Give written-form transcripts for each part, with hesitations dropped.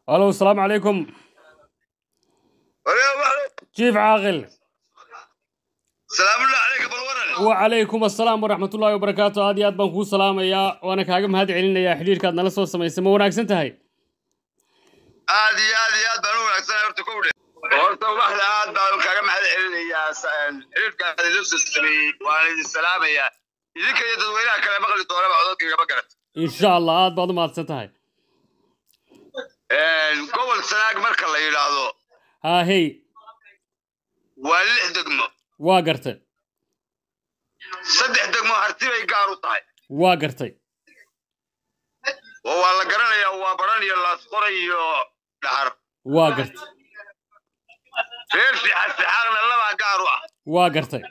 الو السلام عليكم. كيف عاقل؟ السلام الله عليك بالورن. وعليكم السلام ورحمة الله وبركاته. هذه أد بنكو سلام يا وأنا كاجم هذه علينا يا حليل كاد نلصو سمي سمو وناكسنت هاي. هذه بنو أحسن أرتكوله. ورث واحد بنو كاجم هذه علينا يا سان. حليل كاد لبس السمي وعليه السلام يا. إذا كي يتدوينا كلام مغلي طوره بعضك يا بقرت. إن شاء الله هاد بعض ما تسنت هاي. قبل سنة مركل الله يلاحظه. ها هي. والله دقمه. واقرته. صدق دقمه هرتي بيقارو طاي. واقرتي. والله قرنا يا وابرني الله صقري نهر. واقرت. في حسحنا الله ما قارو. واقرتي.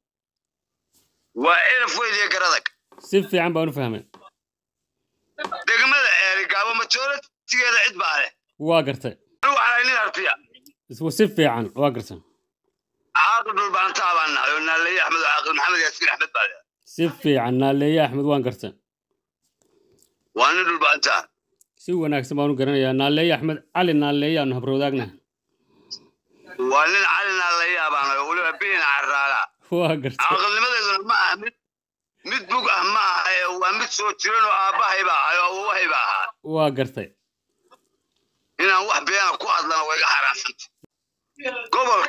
وعرف وين يقردك. سيف عم بنو فهمه. دقمه يعني قابو متولد تيجي عد بعده. واقرتي. روح على إني هرتيا. اسمه سيف عن واقرته. عاقل بالبانتا بانا قلنا لي أحمد عاقل محمد ياسين أحمد بالي. سيف عنا اللي يا أحمد واقرته. وانا بالبانتا. سوى ناكس بنو قرنا يا نالي يا أحمد علي نالي يا نهبرو داقنا. وانا علنا لي بانا يقولوا بينا عرالا. واقرته. عاقل لماذا يقول ما أحمد مد بقى ما ومد صوتيرن وأباه يباع وهو يباع. واقرته. هنا واحد بينا قواد لنا ويجا حراسنت. قبل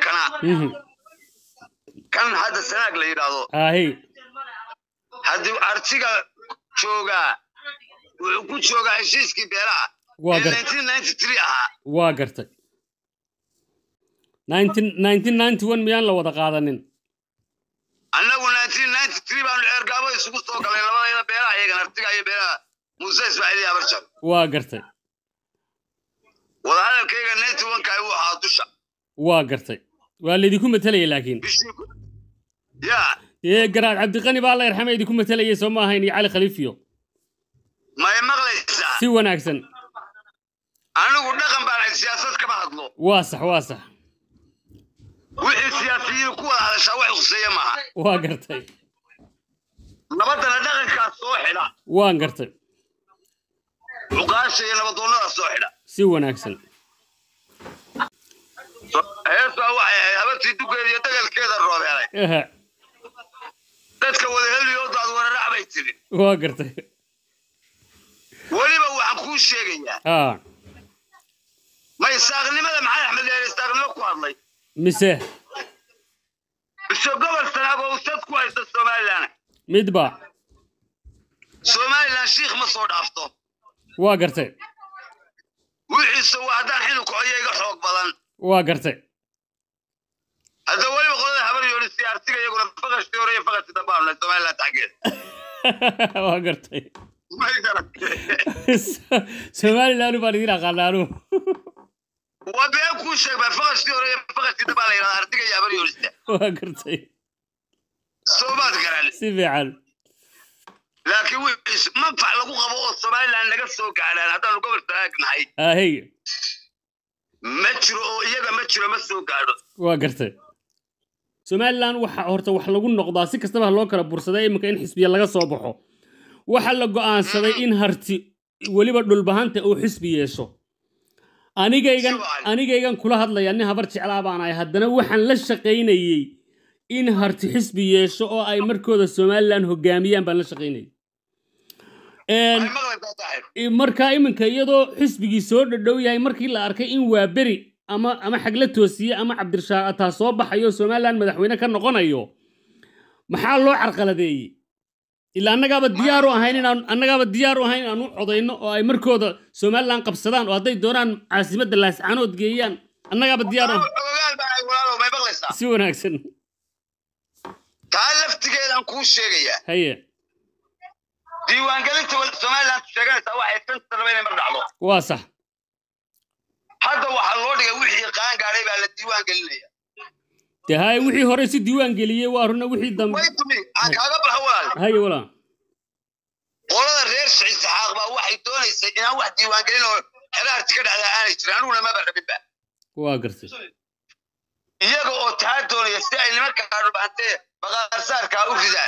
كان هذا السنة اللي يرادو. هي. هذا أرتيجا شوجا وكل شوجا عشيس كبيرة. واقرت. 1993 واقرت. 1991 ميان لو دقادنين. أنا قلنا 1993 بان العرقابة يسوق السوق على لما بيرا يجنا أرتيجا يبيرا موسى إسماعيلية برشة. واقرت. وهذا الكيجا 91 كايو حاطوشة. واقرت. والذي مثلي لكن. يا قراد عبد الغني بالله يرحمه يديكم مثلي يسمى هيني علي خليفيو. ما يمغلس. سوى ناكسن. أنا قلنا كم بعد السياسات كم هضلو. واسح. وحي السياسيين كوا على شواء خصية معه. واقرتي. نبضنا دقن كالصوحنا. واقرتي. وقاشي نبضنا الصوحنا. سوى ناكسن. هيسا وحي هبتي دوكي يدقل كذا الروبي علي. إيه. dadka wada heliyo dad wararac bay tiri waa gartay waliba waxaan ku sheegayaa ma isaaqnimada maxay Axmed Leer isaaqnimo ku hadlay mise gobol Sanaag oo sad ku haysta Soomaaliland midba Soomaaliland sheekh ma soo dhaafto waa gartay wixii soo hadaan xilku ayaga xoog badan waa gartay هذا هو اللي بقوله حبر يوري سيارتك يقول فقط اشتوري فقط تدبر لا سمع لا تعقل واقرتي ما يقدر سمع لا نو بارينا قالارو وبيكون شيء فقط اشتوري فقط تدبر لا ارتك يا حبر يوري واقرتي صوبات قال سيفعل لكن ويش ما فعل لو قبو الصومال لان لقى سو قالان هذا لو قبل تاغنahay هي مترو iyaga مترو ما soo gaadho واقرتي Somaliland waxa horta wax lagu noqdaa si kastaba loo kala bursaday imka in xisbiya laga soo baxo waxa la go'aansaday in harti waliba dhulbahanta uu xisbi yeesho anigaygan kula hadlaya nin habar jeclaa baan ay haddana waxaan la shaqeynayay in harti xisbi yeesho oo ay markooda Somaliland hogaamiyaan baan la shaqeynayay marka iminka iyadoo xisbigii soo dhadhow yahay markii la arkay in waa beri ama xagla toosiye ama Cabdirashaaq taa soo baxayo Somaliland madaxweyne ka noqonayo maxaa loo carqaladeeyay ila annagaaba diyaar u ahayn aanu codayno oo ay markooda Somaliland qabsadaan oo haday doonaan caasimadda Laascaanood geeyaan annagaaba diyaar u si wanaagsan taa laftigeedan ku sheegaya haye diiwaan galinta Somaliland sheegaysa waxay tan talabeen mar dhacdo waa sax هذا واحد لوري وحي قان قاري على الديوان قلنيا هاي وحي هوري سي ديوان قليه وارنا وحي دم ويتمي كاغا بخوال هاي ولا قولada reer Saciid Saxaaq ba waxay doonaysaa in wax diiwaan galin oo xiraarti ka dhacda aanay jiraan una ma barabinba waa gartay iyaga oo taa doonaya si ay nimanka qaarbaantay baqaar saarka u ridaan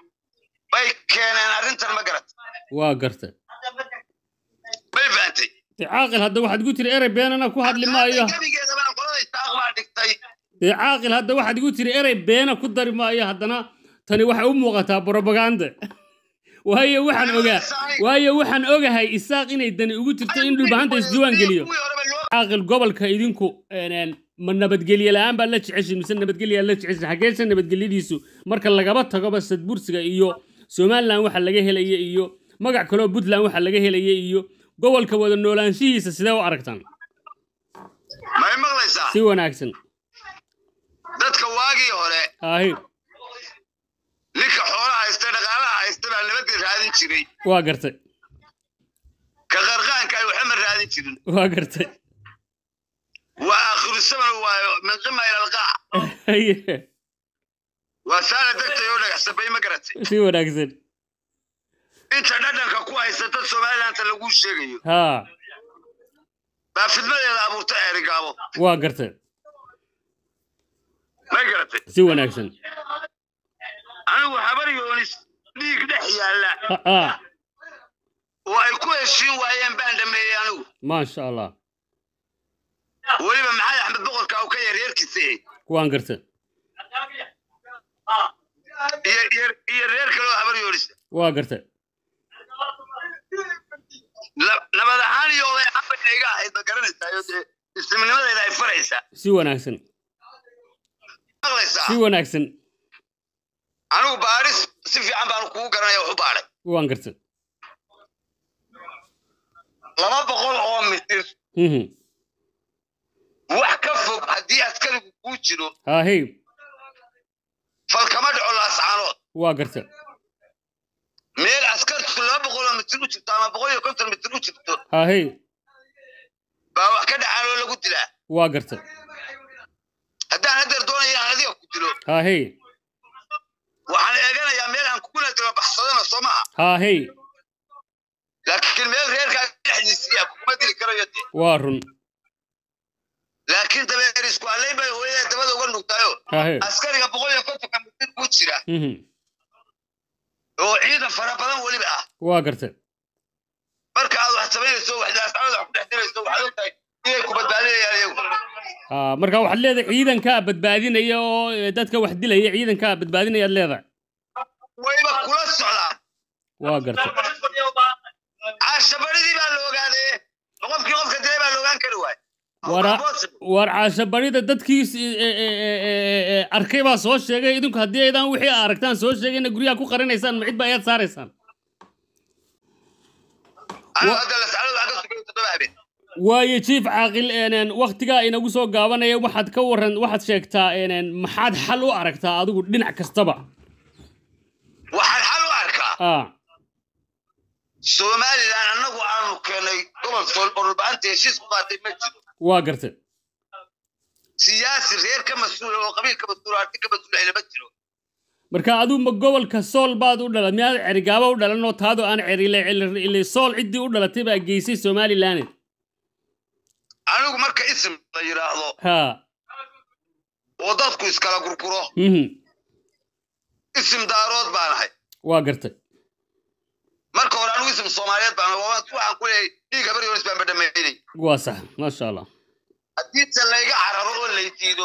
bay keeneen arrintan ma garat waa gartay bay baantay عاقل هذا واحد قلت لي إيري بين أنا كو هاد لي ما إياه عاقل هذا واحد قلت لي إيري بين كدر ما إياه هذانا تاني واحد وقتها بروباغندا وهي وحن أوجا هاي إساق إنه يدني قلت لي إنه البهانة إسدوان قليو عاقل قبل كايدينكو من نبت قليل الآن بقى لا تعيش مثل نبت قليل لا تعيش حاجات نبت قليل يسو مركل لقبتها قبل سد بورسجا إيو سومال لان waxa laga helay iyo magac kale oo Puntland waxa laga helay iyo gobolka wada noolaanshihiisa sida u aragtaan ma maqlaysaa si wanaagsan dadka waagii hore ninka xoolaha haysta dhaqaalaha haysta baa nabad raadin jiray waa gartay ka qarqaanka ay waxa ma raadin jirin waa gartay waa akhir zaman waa min qima ila alqaa وسالة دكتور يقول لك حسبي ما قرأتي في وناكسن أنت ندنك كويس تسمع أنت اللي قول شيء ها ما في المدينة أبو تاير قابو وقرته ما قرأتي في وناكسن أنا وحبري يونس ليك دحيا لا ويكون الشيء وأيام باند ميانو ما شاء الله ولما معايا أحمد بقول كاوكي ريركسي وانقرته يرير كلو حبر يورس واقرته لما دحان يوضي حبك إيقا هيدا قرنسا استمنimada ay faraysa si wanaagsan si wanaagsan anigu baaris si fiican baan ku garanaya wuxuu baaray waan gartay 200 oo mitir wax ka fog hadii askarigu ku jiro ha hey falkama dhaco laascaanood waa gartay meel askartu 200 mitir u jirto ama 150 mitir u jirto ha hey baa wax ka dhacaan lagu dilaa waa gartay haddaan hadda doonayaan adiga ku dilo ha hey waxaan eeganayaa meel aan ku kula dilo baxsadana Soomaa ha hey laakiin meel reerka dhexdiisa kuma dili karayo waa run laakiin dabeer isku halay bay hooyada dabada uga nugtayo askariga 150 mitir ku jira oo ciidan fara badan waliba ah waa gartay marka aad wax sameynayso wax daasacada ku dhexdirayso waxaad ogtahay inay ku badbaadinayaan iyagu marka waxaad leedahay ciidanka badbaadinaya oo dadka wax dilaya ciidanka badbaadinaya leedahay wayba kula socdaan waa gartay caashabaridii baa la ogaaday qofka dilay baa la ogaan kari waay war caashabarida dadkiis arkay baa soo sheegay idinku haddii aydan wixii aragtaan soo sheegayna guryaha ku qarinaysaan ma cid baa ayaad saaraysaan waaye jiif caaqil waqtigaa inagu soo gaabanaya waxaad ka waran waxaad sheegtaa maxaad xal u aragtaa adigu dhinac kastaba waxaan xal u arkaa Somaliland annagu aanu keenay gobol sool oo rubaanta heshiis ku qaatay ma jiro waa gartay siyaasi reer ka mas'uul oo qabiil ka mas'uul ah ka mas'uul ma jiro marka adu ma gobolka sool baad u dhalan miyaad cerigaaba u dhalan oo taado aan cerilay sool cidii u dhalatay baa geysay Somaliland anigu marka ism la yiraahdo ha oo dadku iskala gurguro ism daarood baan ahay waa gartay marka hore anigu ism Soomaaliyeed baan waxaan ku leeyahay dhiiga bari hoos baan badhameeyay waa sax ma sha Allah haddii layga cararo oo la diido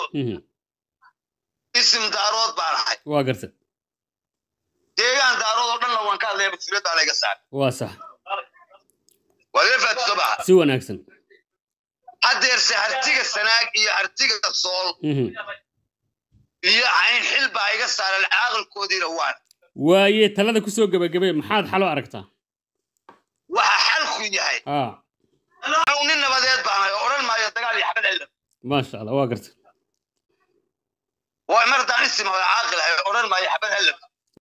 اسم دارود بارحي واقرت deegaan daarood oo dhan la waan ka hadlay mas'uuliyadda laga saar waa sax waleefad subax si wanaagsan hadeer sahartiga sanaag iyo artiga sool iyo ayn xil baa iga saaran aqalkoodii rawaan waaye talada ku soo gabagabay maxaad xal u aragtaa waxa xalku yahay أنا ونين نبضيت بعمل أوران ما يتقال يحمل علم ما شاء الله واقرت ومرة عن اسمه عاقل أوران ما يحمل علم